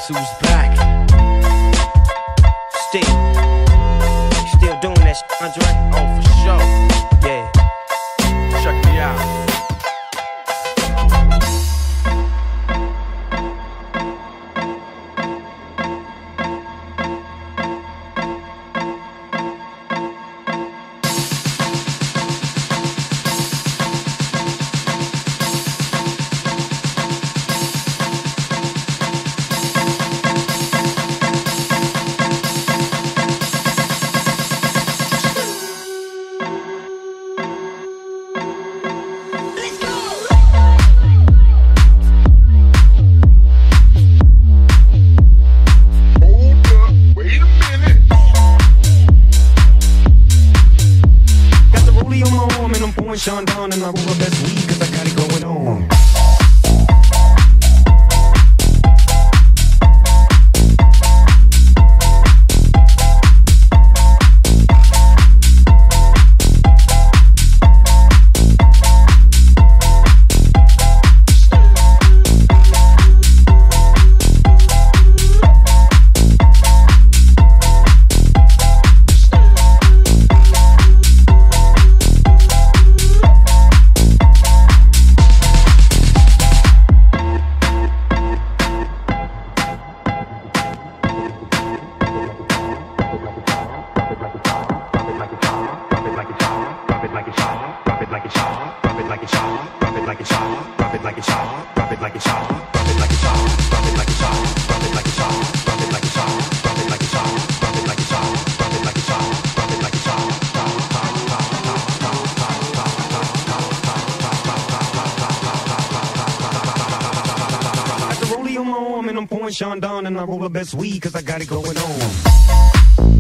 Guess who's back? Still doing that shit, Andre? Oh, for sure. Yeah. Check me out. Sean Don and I roll the best weed cause I got it going on. Sean Don and I roll the best weed cause I got it going on.